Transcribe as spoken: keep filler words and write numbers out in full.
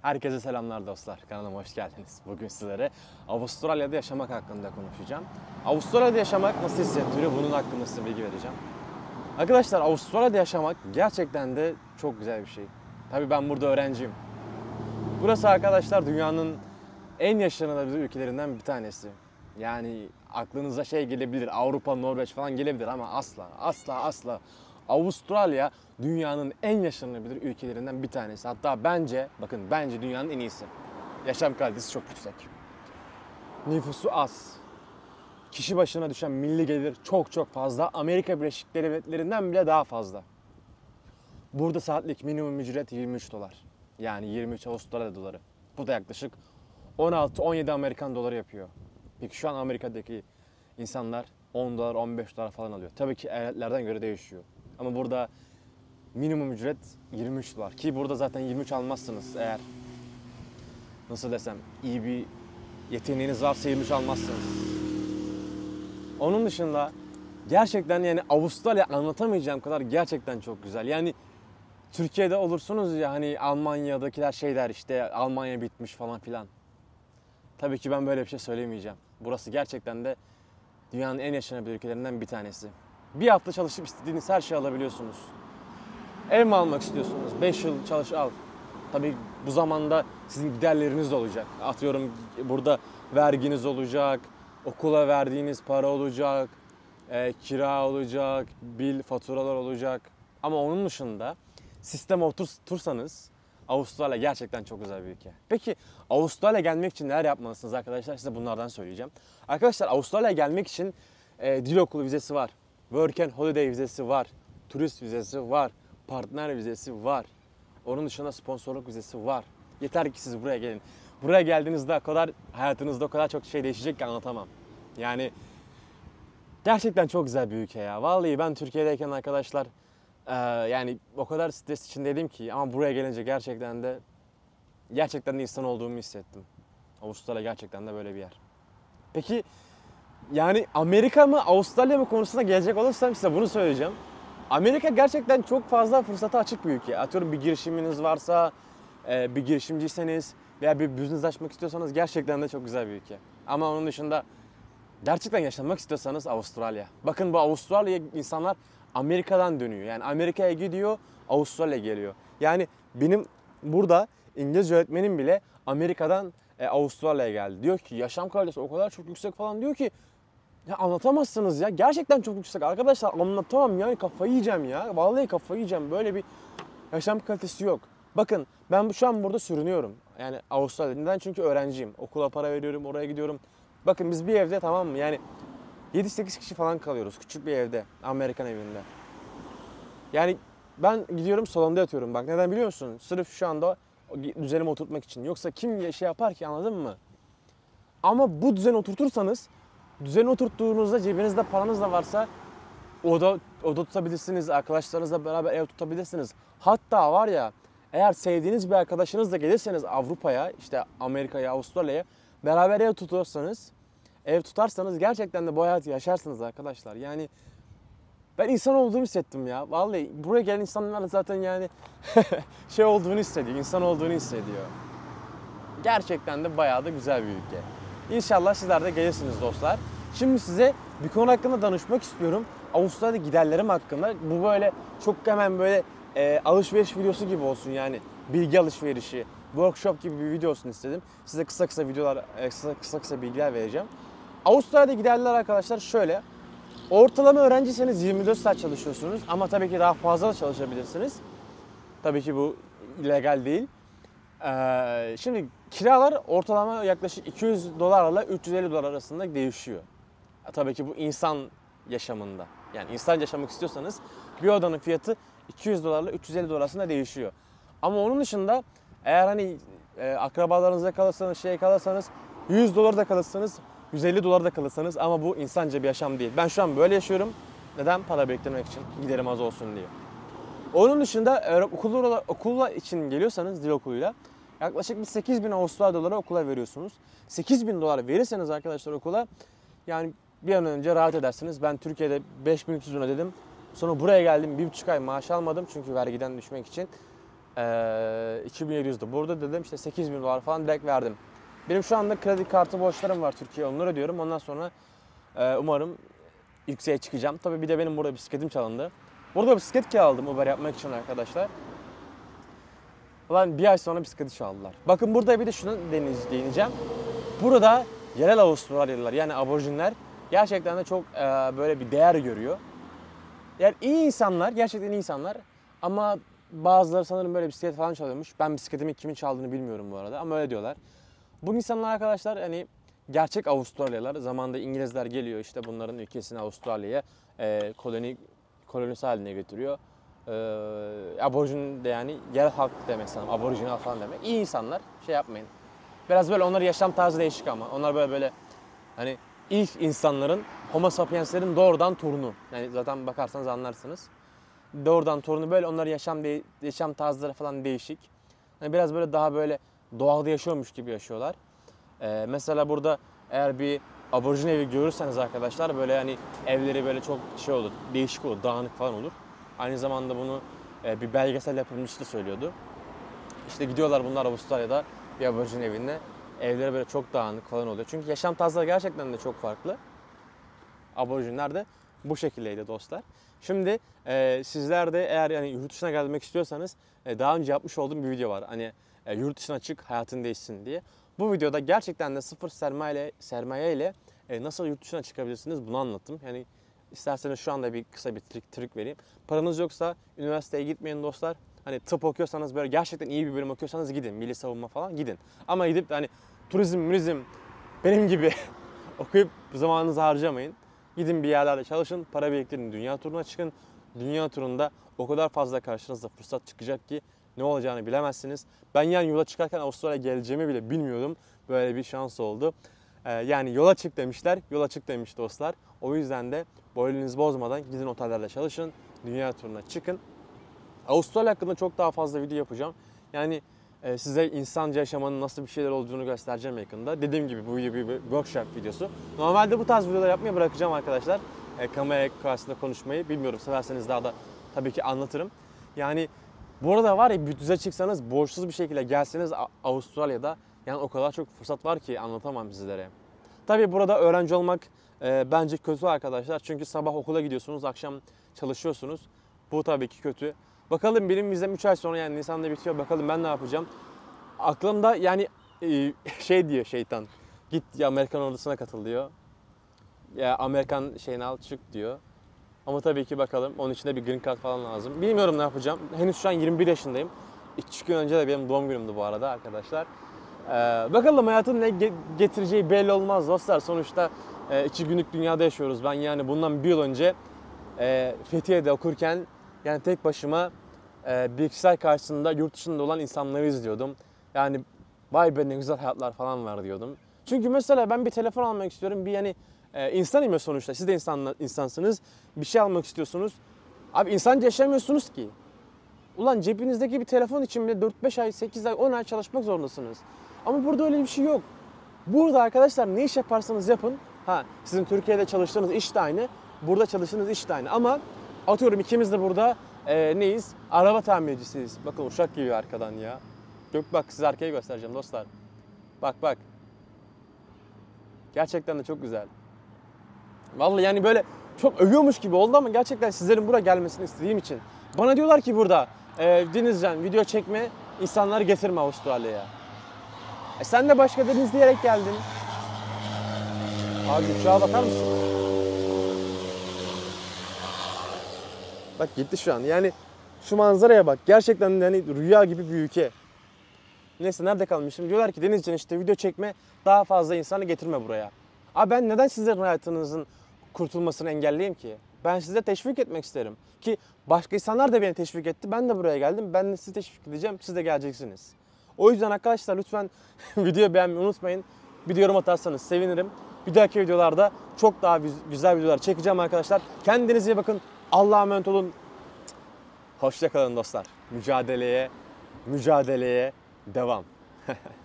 Herkese selamlar dostlar. Kanalıma hoş geldiniz. Bugün sizlere Avustralya'da yaşamak hakkında konuşacağım. Avustralya'da yaşamak nasıl hissettiriyor? Bunun hakkında size bilgi vereceğim. Arkadaşlar, Avustralya'da yaşamak gerçekten de çok güzel bir şey. Tabii ben burada öğrenciyim. Burası arkadaşlar dünyanın en yaşanılabilir ülkelerinden bir tanesi. Yani aklınıza şey gelebilir, Avrupa, Norveç falan gelebilir ama asla, asla, asla. Avustralya dünyanın en yaşanılabilir ülkelerinden bir tanesi. Hatta bence, bakın bence dünyanın en iyisi. Yaşam kalitesi çok yüksek. Nüfusu az. Kişi başına düşen milli gelir çok çok fazla. Amerika Birleşik Devletleri'nden bile daha fazla. Burada saatlik minimum ücret yirmi üç dolar. Yani yirmi üç Avustralya doları. Bu da yaklaşık on altı on yedi Amerikan doları yapıyor. Peki şu an Amerika'daki insanlar on dolar on beş dolar falan alıyor. Tabii ki eyaletlerden göre değişiyor. Ama burada minimum ücret yirmi üç dolar. Ki burada zaten yirmi üç almazsınız eğer nasıl desem iyi bir yeteneğiniz varsa yirmi üç almazsınız. Onun dışında gerçekten yani Avustralya anlatamayacağım kadar gerçekten çok güzel. Yani Türkiye'de olursunuz ya hani Almanya'dakiler şey der işte Almanya bitmiş falan filan. Tabii ki ben böyle bir şey söylemeyeceğim. Burası gerçekten de dünyanın en yaşanabilir ülkelerinden bir tanesi. Bir hafta çalışıp istediğiniz her şeyi alabiliyorsunuz. Ev mi almak istiyorsunuz? beş yıl çalış al. Tabii bu zamanda sizin giderleriniz de olacak. Atıyorum burada verginiz olacak, okula verdiğiniz para olacak, e, kira olacak, bil, faturalar olacak. Ama onun dışında sisteme oturtursanız Avustralya gerçekten çok güzel bir ülke. Peki Avustralya gelmek için neler yapmalısınız arkadaşlar? Size bunlardan söyleyeceğim. Arkadaşlar Avustralya'ya gelmek için e, dil okulu vizesi var. Work and Holiday vizesi var. Turist vizesi var. Partner vizesi var. Onun dışında sponsorluk vizesi var. Yeter ki siz buraya gelin. Buraya geldiğinizde o kadar hayatınızda o kadar çok şey değişecek ki anlatamam. Yani gerçekten çok güzel bir ülke ya. Vallahi ben Türkiye'deyken arkadaşlar e, yani o kadar stres içindeydim ki ama buraya gelince gerçekten de gerçekten de insan olduğumu hissettim. Avustralya gerçekten de böyle bir yer. Peki yani Amerika mı Avustralya mı konusuna gelecek olursam size bunu söyleyeceğim. Amerika gerçekten çok fazla fırsata açık bir ülke. Atıyorum bir girişiminiz varsa, bir girişimciyseniz veya bir business açmak istiyorsanız gerçekten de çok güzel bir ülke. Ama onun dışında gerçekten yaşamak istiyorsanız Avustralya. Bakın bu Avustralya insanlar Amerika'dan dönüyor. Yani Amerika'ya gidiyor, Avustralya geliyor. Yani benim burada İngilizce öğretmenim bile Amerika'dan e, Avustralya'ya geldi. Diyor ki yaşam kalitesi o kadar çok yüksek falan diyor ki ya anlatamazsınız ya. Gerçekten çok yüksek. Arkadaşlar anlatamam yani kafayı yiyeceğim ya. Vallahi kafayı yiyeceğim. Böyle bir yaşam kalitesi yok. Bakın ben şu an burada sürünüyorum. Yani Avustralya'da. Neden? Çünkü öğrenciyim. Okula para veriyorum, oraya gidiyorum. Bakın biz bir evde tamam mı? Yani yedi sekiz kişi falan kalıyoruz. Küçük bir evde. Amerikan evinde. Yani ben gidiyorum salonda yatıyorum. Bak neden biliyor musun? Sırf şu anda düzenimi oturtmak için. Yoksa kim şey yapar ki anladın mı? Ama bu düzeni oturtursanız düzeni oturttuğunuzda cebinizde paranız da varsa oda, oda tutabilirsiniz, arkadaşlarınızla beraber ev tutabilirsiniz. Hatta var ya eğer sevdiğiniz bir arkadaşınızla gelirseniz Avrupa'ya, işte Amerika'ya, Avustralya'ya beraber ev tutuyorsanız, ev tutarsanız gerçekten de bu hayatı yaşarsınız arkadaşlar. Yani ben insan olduğumu hissettim ya. Vallahi buraya gelen insanlar zaten yani şey olduğunu hissediyor, insan olduğunu hissediyor. Gerçekten de bayağı da güzel bir ülke. İnşallah sizler de gelirsiniz dostlar. Şimdi size bir konu hakkında danışmak istiyorum. Avustralya giderlerim hakkında. Bu böyle çok hemen böyle e, alışveriş videosu gibi olsun yani. Bilgi alışverişi, workshop gibi bir video olsun istedim. Size kısa kısa videolar, e, kısa, kısa kısa bilgiler vereceğim. Avustralya'da giderler arkadaşlar şöyle. Ortalama öğrenciyseniz yirmi dört saat çalışıyorsunuz ama tabii ki daha fazla da çalışabilirsiniz. Tabii ki bu illegal değil. Ee, şimdi kiralar ortalama yaklaşık iki yüz dolarla üç yüz elli dolar arasında değişiyor. Tabii ki bu insan yaşamında. Yani insan yaşamak istiyorsanız bir odanın fiyatı iki yüz dolarla üç yüz elli dolar arasında değişiyor. Ama onun dışında eğer hani e, akrabalarınızda kalırsanız, şey kalırsanız yüz dolar da kalırsanız, yüz elli dolar da kalırsanız ama bu insanca bir yaşam değil. Ben şu an böyle yaşıyorum. Neden? Para biriktirmek için. Giderim az olsun diye. Onun dışında okula, okula için geliyorsanız dil okuluyla yaklaşık bir sekiz bin Avustralya doları okula veriyorsunuz. sekiz bin dolar verirseniz arkadaşlar okula yani bir an önce rahat edersiniz. Ben Türkiye'de beş bin üç yüz ödedim. Sonra buraya geldim bir buçuk ay maaş almadım çünkü vergiden düşmek için. Ee, iki bin yedi yüzdü. Burada dedim işte sekiz bin dolar falan direkt verdim. Benim şu anda kredi kartı borçlarım var Türkiye. Onları ödüyorum. Ondan sonra e, umarım yükseğe çıkacağım. Tabii bir de benim burada bisikletim çalındı. Burada bisiklet kiraladım Uber yapmak için arkadaşlar. Ulan bir ay sonra bisikleti çaldılar. Bakın burada bir de şunu deneyeceğim. Burada yerel Avustralyalılar yani aborjinler gerçekten de çok e, böyle bir değer görüyor. Yani iyi insanlar, gerçekten iyi insanlar ama bazıları sanırım böyle bisiklet falan çalıyormuş. Ben bisikletimin kimin çaldığını bilmiyorum bu arada ama öyle diyorlar. Bu insanlar arkadaşlar hani gerçek Avustralyalılar. Zamanında İngilizler geliyor işte bunların ülkesine Avustralya'ya e, koloni kolonisi haline getiriyor. E, aborjin de yani yerel halk demek sanırım. Aborijinal falan demek. İyi insanlar. Şey yapmayın. Biraz böyle onların yaşam tarzı değişik ama. Onlar böyle böyle hani ilk insanların Homo sapienslerin doğrudan torunu. Yani zaten bakarsanız anlarsınız. Doğrudan torunu böyle onların yaşam yaşam tarzları falan değişik. Yani biraz böyle daha böyle doğada yaşıyormuş gibi yaşıyorlar. Ee, mesela burada eğer bir aborjin evi görürseniz arkadaşlar böyle hani evleri böyle çok şey olur, değişik olur, dağınık falan olur. Aynı zamanda bunu e, bir belgesel yapımcısı da söylüyordu. İşte gidiyorlar bunlar Avustralya'da bir aborjin evine. Evleri böyle çok dağınık falan oluyor. Çünkü yaşam tarzları gerçekten de çok farklı. Aborjinler de bu şekildeydi dostlar. Şimdi e, sizler de eğer yani yurt dışına gelmek istiyorsanız e, daha önce yapmış olduğum bir video var. Hani e, yurt dışına çık hayatın değişsin diye. Bu videoda gerçekten de sıfır sermaye ile, sermaye ile e, nasıl yurt dışına çıkabilirsiniz bunu anlattım. Yani isterseniz şu anda bir kısa bir trik, trik vereyim. Paranız yoksa üniversiteye gitmeyin dostlar. Hani tıp okuyorsanız böyle gerçekten iyi bir bölüm okuyorsanız gidin. Milli savunma falan gidin. Ama gidip de hani turizm, mürizm benim gibi okuyup zamanınızı harcamayın. Gidin bir yerlerde çalışın, para biriktirin, dünya turuna çıkın. Dünya turunda o kadar fazla karşınıza fırsat çıkacak ki ne olacağını bilemezsiniz. Ben yani yola çıkarken Avustralya'ya geleceğimi bile bilmiyordum. Böyle bir şans oldu. Ee, yani yola çık demişler, yola çık demiş dostlar. O yüzden de moralinizi bozmadan gidin otellerde çalışın, dünya turuna çıkın. Avustralya hakkında çok daha fazla video yapacağım. Yani e, size insanca yaşamanın nasıl bir şeyler olduğunu göstereceğim yakında. Dediğim gibi bu video bir workshop videosu. Normalde bu tarz videolar yapmayı bırakacağım arkadaşlar. E, kamera karşısında konuşmayı bilmiyorum. Severseniz daha da tabii ki anlatırım. Yani bu arada var ya bir düze çıksanız borçsuz bir şekilde gelseniz Avustralya'da yani o kadar çok fırsat var ki anlatamam sizlere. Tabii burada öğrenci olmak e, bence kötü arkadaşlar. Çünkü sabah okula gidiyorsunuz, akşam çalışıyorsunuz. Bu tabii ki kötü. Bakalım benim vizem üç ay sonra yani Nisan'da bitiyor. Bakalım ben ne yapacağım. Aklımda yani e, şey diyor şeytan. Git ya Amerikan ordusuna katıl diyor. Ya Amerikan şeyini al çık diyor. Ama tabii ki bakalım onun için de bir green card falan lazım. Bilmiyorum ne yapacağım. Henüz şu an yirmi bir yaşındayım. İki gün önce de benim doğum günümdü bu arada arkadaşlar. Ee, bakalım hayatın ne getireceği belli olmaz dostlar. Sonuçta e, iki günlük dünyada yaşıyoruz. Ben yani bundan bir yıl önce e, Fethiye'de okurken yani tek başıma e, bilgisayar karşısında yurt dışında olan insanları izliyordum. Yani vay be ne güzel hayatlar falan var diyordum. Çünkü mesela ben bir telefon almak istiyorum. Bir yani e, insanım ya sonuçta. Siz de insan, insansınız. Bir şey almak istiyorsunuz. Abi insanca yaşamıyorsunuz ki. Ulan cebinizdeki bir telefon için bile dört beş ay, sekiz ay, on ay çalışmak zorundasınız. Ama burada öyle bir şey yok. Burada arkadaşlar ne iş yaparsanız yapın. Ha sizin Türkiye'de çalıştığınız iş de aynı. Burada çalıştığınız iş de aynı. Ama atıyorum ikimiz de burada e, neyiz? Araba tamircisiyiz. Bakın uçak geliyor arkadan ya. Yok bak size arkayı göstereceğim dostlar. Bak bak. Gerçekten de çok güzel. Vallahi yani böyle çok övüyormuş gibi oldu ama gerçekten sizlerin buraya gelmesini istediğim için. Bana diyorlar ki burada e, Denizcan video çekme, insanları getirme Avustralya'ya. E sen de başka deniz diyerek geldin. Abi uçağa bakar mısın? Bak gitti şu an. Yani şu manzaraya bak. Gerçekten yani rüya gibi bir ülke. Neyse nerede kalmışım? Diyorlar ki Denizcan işte video çekme, daha fazla insanı getirme buraya. Abi ben neden sizlerin hayatınızın kurtulmasını engelleyeyim ki? Ben size teşvik etmek isterim. Ki başka insanlar da beni teşvik etti. Ben de buraya geldim. Ben de sizi teşvik edeceğim. Siz de geleceksiniz. O yüzden arkadaşlar lütfen videoyu beğenmeyi unutmayın. Bir yorum atarsanız sevinirim. Bir dahaki videolarda çok daha güzel videolar çekeceğim arkadaşlar. Kendinize iyi bakın. Allah'a emanet olun. Hoşça kalın dostlar. Mücadeleye, mücadeleye devam.